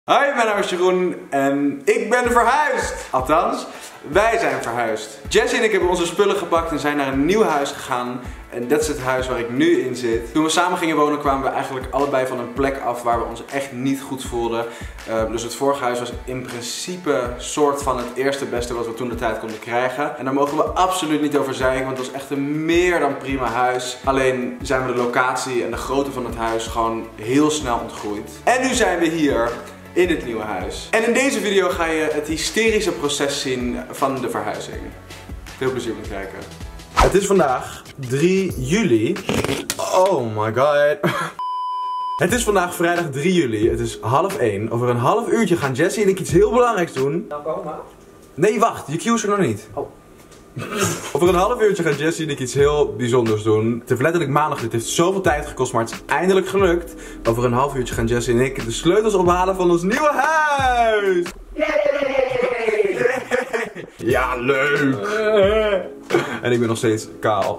Hoi, mijn naam is Jeroen en ik ben verhuisd. Althans, wij zijn verhuisd. Jessie en ik hebben onze spullen gepakt en zijn naar een nieuw huis gegaan. En dat is het huis waar ik nu in zit. Toen we samen gingen wonen kwamen we eigenlijk allebei van een plek af waar we ons echt niet goed voelden. Dus het vorige huis was in principe soort van het eerste beste wat we toen de tijd konden krijgen. En daar mogen we absoluut niet over zeiken, want het was echt een meer dan prima huis. Alleen zijn we de locatie en de grootte van het huis gewoon heel snel ontgroeid. En nu zijn we hier in het nieuwe huis. En in deze video ga je het hysterische proces zien van de verhuizing. Veel plezier met kijken. Het is vandaag 3 juli. Oh my god. Het is vandaag vrijdag 3 juli. Het is 12:30. Over een half uurtje gaan Jessie en ik iets heel belangrijks doen. Nou komen? Nee, wacht. Je cue is er nog niet. Oh. Over een half uurtje gaan Jessie en ik iets heel bijzonders doen. Het heeft letterlijk maandag. Dit heeft zoveel tijd gekost, maar het is eindelijk gelukt. Over een half uurtje gaan Jessie en ik de sleutels ophalen van ons nieuwe huis. Ja, leuk. En ik ben nog steeds kaal.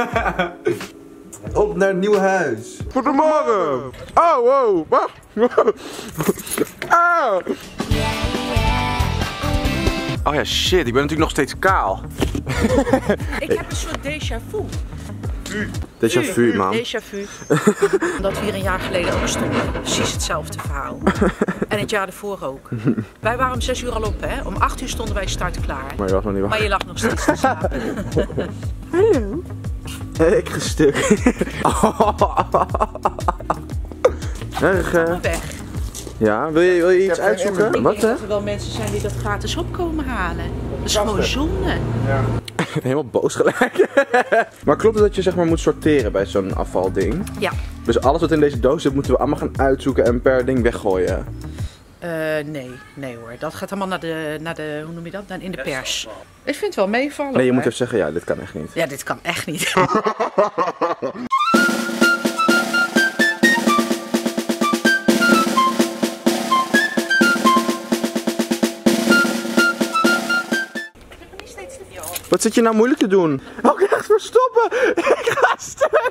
Op naar het nieuwe huis. Goedemorgen. Oh, wow. Wacht. Ah. Oh ja, shit. Ik ben natuurlijk nog steeds kaal. Ik heb een soort déjà vu. Déjà vu, man. Déjà vu. Omdat we hier een jaar geleden ook stonden. Precies hetzelfde verhaal. En het jaar ervoor ook. Wij waren om 6 uur al op, hè. Om 8 uur stonden wij start klaar. Maar je was nog niet wakker. Maar je lag nog steeds te slapen. Hallo. Ik ga stuk. Erg, Kom weg. Ja, wil je iets uitzoeken? Ik Wat, denk hè? dat er wel mensen zijn die dat gratis opkomen halen. Dat is gewoon zonde. Ja. Helemaal boos gelijk. Maar klopt het dat je zeg maar moet sorteren bij zo'n afvalding? Ja. Dus alles wat in deze doos zit moeten we allemaal gaan uitzoeken en per ding weggooien? Nee hoor. Dat gaat allemaal naar de hoe noem je dat? In de pers. Ik vind het wel meevallen. Nee, je moet hoor. even zeggen, ja, dit kan echt niet. Ja, dit kan echt niet. Wat zit je nou moeilijk te doen? Oh, ik ga echt verstoppen! Ik ga stuk!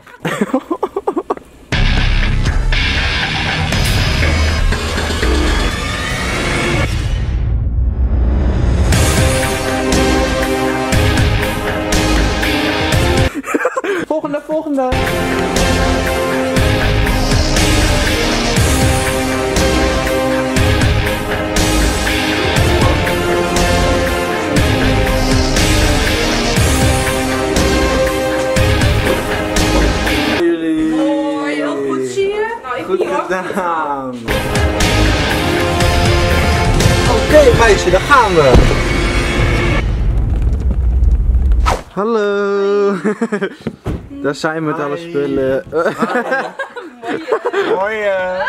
Volgende! Mooi, heel goed zie je. Nou, ik Goed niet hoor. gedaan! Oké, meisje, daar gaan we! Hallo! Daar zijn we met alle spullen. Mooi.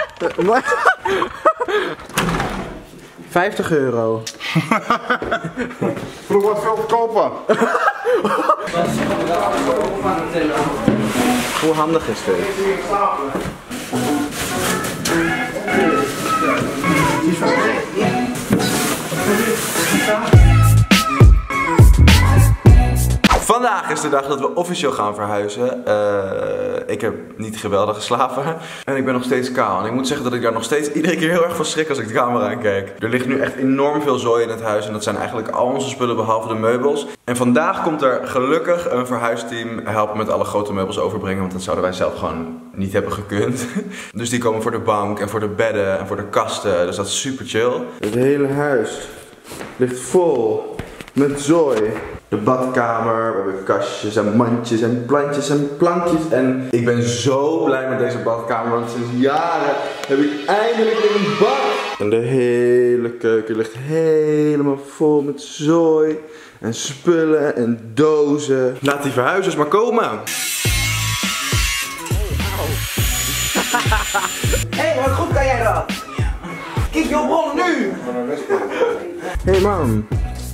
50 euro. Vroeg wat veel verkopen. Hoe handig is dit? Vandaag is de dag dat we officieel gaan verhuizen. Ik heb niet geweldig geslapen. En ik ben nog steeds kaal. En ik moet zeggen dat ik daar nog steeds iedere keer heel erg van schrik als ik de camera aankijk. Er ligt nu echt enorm veel zooi in het huis. En dat zijn eigenlijk al onze spullen behalve de meubels. En vandaag komt er gelukkig een verhuisteam helpen met alle grote meubels overbrengen. Want dat zouden wij zelf gewoon niet hebben gekund. Dus die komen voor de bank en voor de bedden en voor de kasten. Dus dat is super chill. Het hele huis ligt vol met zooi. De badkamer, we hebben kastjes en mandjes en plantjes en plankjes. En ik ben zo blij met deze badkamer, want sinds jaren heb ik eindelijk weer een bad. En de hele keuken ligt helemaal vol met zooi en spullen en dozen. Laat die verhuizers maar komen. Hé, wat goed kan jij dat? Kijk je rollen nu! Hey mam.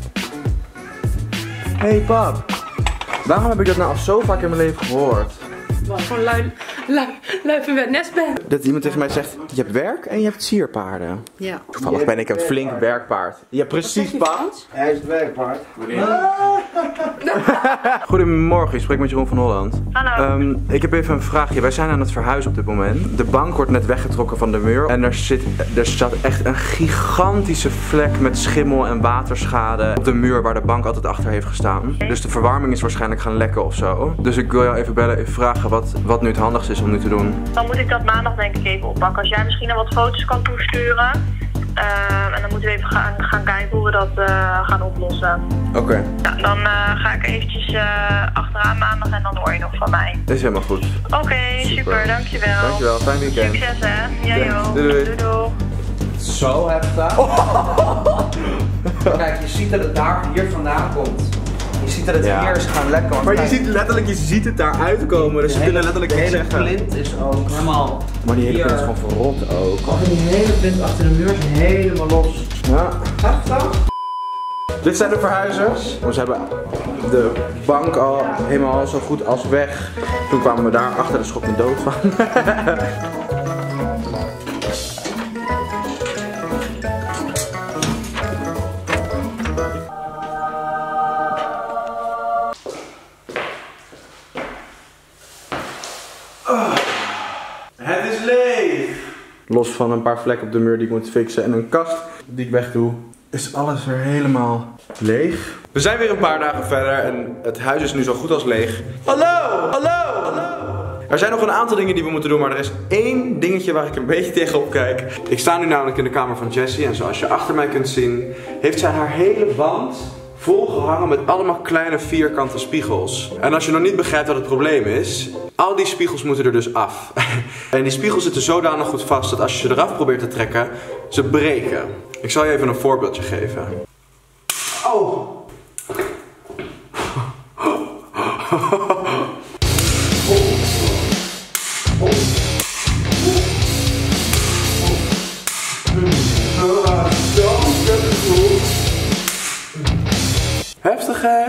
Hey pap. Waarom heb ik dat nou al zo vaak in mijn leven gehoord? Gewoon lui verwend nest ben. dat iemand tegen mij zegt, je hebt werk en je hebt sierpaarden. Ja. Toevallig ben ik een flink werkpaard. Ja, precies, pa. Hij is het werkpaard. Goedemorgen, ik spreek met Jeroen van Holland. Hallo. Ik heb even een vraagje. Wij zijn aan het verhuizen op dit moment. De bank wordt net weggetrokken van de muur. En er staat echt een gigantische vlek met schimmel en waterschade op de muur waar de bank altijd achter heeft gestaan. Dus de verwarming is waarschijnlijk gaan lekken of zo. Dus ik wil jou even bellen, even vragen wat nu het handigste is om nu te doen. Dan moet ik dat maandag denk ik even oppakken. Als jij misschien nog wat foto's kan toesturen. En dan moeten we even gaan kijken hoe we dat gaan oplossen. Oké. Ja, dan ga ik eventjes achteraan maandag en dan hoor je nog van mij. Dat is helemaal goed. Oké, super, dankjewel. Dankjewel, fijn weekend. Succes hè. Jij Thanks. ook. Doei, doei. Doei, doei. Zo heftig. Kijk, je ziet dat het daar hier vandaan komt. Je ziet dat het Ja. hier is gaan lekken. Want Maar je kijk, ziet letterlijk, je ziet het daar uitkomen. Dus ze kunnen letterlijk de niks hele zeggen. plint is ook helemaal... Maar die hele hier. plint is gewoon verrot ook. Oh, die hele plint achter de muur is helemaal los. Ja. Heftig? Dit zijn de verhuizers. Ze hebben de bank al helemaal zo goed als weg. Toen kwamen we daar achter de schok en dood van. Het is leeg! Los van een paar vlekken op de muur die ik moet fixen en een kast die ik wegdoe, is alles weer helemaal leeg. We zijn weer een paar dagen verder en het huis is nu zo goed als leeg. Hallo! Hallo! Hallo! Er zijn nog een aantal dingen die we moeten doen, maar er is één dingetje waar ik een beetje tegenop kijk. Ik sta nu namelijk in de kamer van Jessie en zoals je achter mij kunt zien, heeft zij haar hele wand volgehangen met allemaal kleine vierkante spiegels. En als je nog niet begrijpt wat het probleem is, al die spiegels moeten er dus af. En die spiegels zitten zodanig goed vast dat als je ze eraf probeert te trekken, ze breken. Ik zal je even een voorbeeldje geven. Oh! Heftig hè?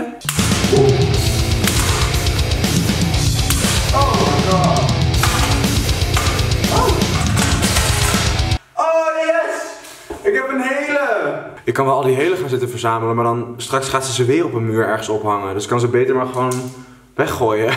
Oh my god! Oh yes! Ik heb een hele! Ik kan wel al die hele gaan zitten verzamelen, maar dan straks gaat ze weer op een muur ergens ophangen. Dus kan ze beter maar gewoon weggooien.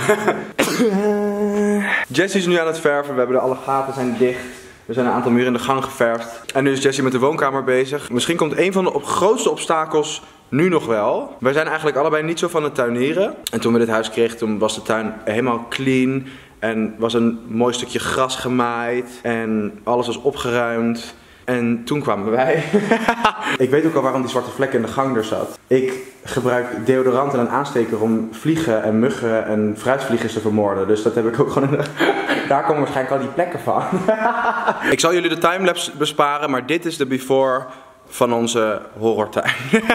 Jessie is nu aan het verven, we hebben alle gaten zijn dicht. Er zijn een aantal muren in de gang geverfd. En nu is Jessie met de woonkamer bezig. Misschien komt een van de grootste obstakels nu nog wel. Wij zijn eigenlijk allebei niet zo van het tuinieren. En toen we dit huis kregen, toen was de tuin helemaal clean. En was een mooi stukje gras gemaaid. En alles was opgeruimd. En toen kwamen wij. Ik weet ook al waarom die zwarte vlek in de gang er zat. Ik gebruik deodorant en een aansteker om vliegen en muggen en fruitvliegers te vermoorden. Dus dat heb ik ook gewoon in de... Daar komen waarschijnlijk al die plekken van. Ik zal jullie de timelapse besparen, maar dit is de before van onze horrortuin.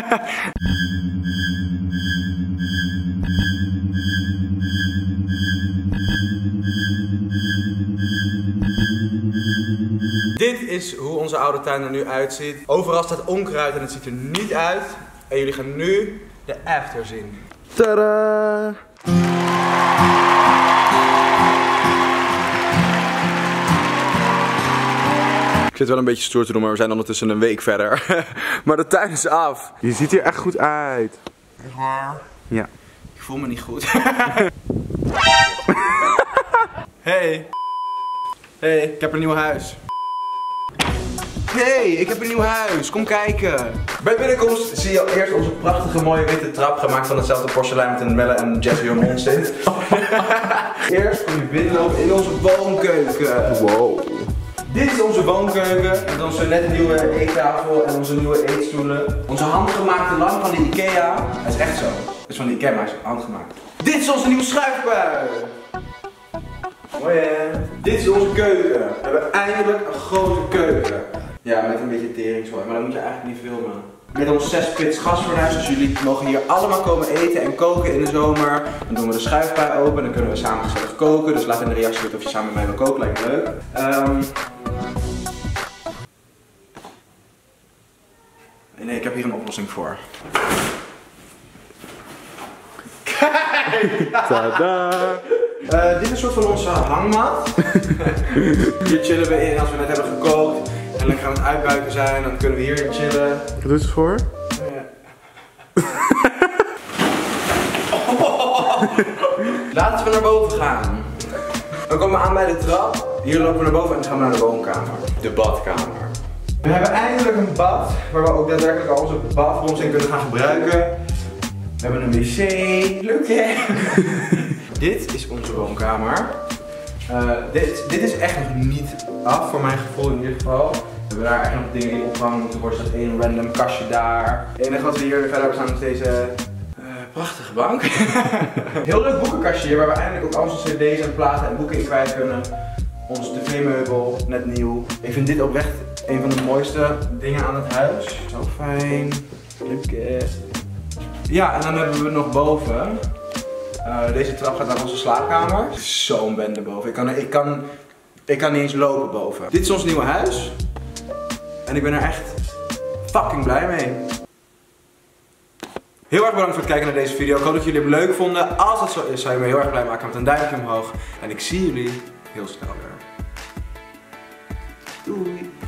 Dit is hoe onze oude tuin er nu uitziet. Overal staat onkruid en het ziet er niet uit. En jullie gaan nu de after zien. Tadaa! Ik zit wel een beetje stoer te doen, maar we zijn ondertussen een week verder. Maar de tuin is af. Je ziet er echt goed uit. Echt waar? Ja. Ik voel me niet goed. Hey. Hey, ik heb een nieuw huis. Hey, ik heb een nieuw huis. Kom kijken. Bij binnenkomst zie je eerst onze prachtige mooie witte trap, gemaakt van hetzelfde porselein met een Melle en Jessie om ons zit. Eerst kom je binnenlopen in onze woonkeuken. Wow. Dit is onze woonkeuken met onze net nieuwe eettafel en onze nieuwe eetstoelen. Onze handgemaakte lamp van de Ikea. Het is echt zo. Het is van de Ikea, maar het is handgemaakt. Dit is onze nieuwe schuifbui. Mooi hè? Dit is onze keuken. We hebben eindelijk een grote keuken. Ja, met een beetje teringzooi, maar dat moet je eigenlijk niet filmen. Met ons 6-pits gasfornuis, dus jullie mogen hier allemaal komen eten en koken in de zomer. Dan doen we de schuifbui open en dan kunnen we samen gezellig koken. Dus laat in de reactie weten of je samen met mij wil koken, lijkt me leuk. Nee, ik heb hier een oplossing voor. Kijk! Tada! Dit is een soort van onze hangmat. Hier chillen we in als we net hebben gekookt. En lekker aan het uitbuiken zijn, dan kunnen we hier chillen. Wat doet het voor? Laten we naar boven gaan. Dan komen we aan bij de trap. Hier lopen we naar boven en dan gaan we naar de woonkamer. De badkamer. We hebben eindelijk een bad, waar we ook daadwerkelijk al onze badrooms in kunnen gaan gebruiken. We hebben een wc. Leuk hè? Dit is onze woonkamer. Dit is echt nog niet af, voor mijn gevoel in ieder geval. We hebben daar echt nog dingen die opgehangen moeten worden. Er staat één random kastje daar. Het enige wat we hier verder hebben staan is deze prachtige bank. Heel leuk boekenkastje hier, waar we eindelijk ook al onze cd's en platen en boeken in kwijt kunnen. Ons tv-meubel, net nieuw. Ik vind dit oprecht een van de mooiste dingen aan het huis. Zo fijn. Leuk. Ja, en dan hebben we nog boven. Deze trap gaat naar onze slaapkamer. Zo'n bende boven. Ik kan niet eens lopen boven. Dit is ons nieuwe huis. En ik ben er echt fucking blij mee. Heel erg bedankt voor het kijken naar deze video. Ik hoop dat jullie hem leuk vonden. Als dat zo is, zou je me heel erg blij maken met een duimpje omhoog. En ik zie jullie heel snel weer. Doei!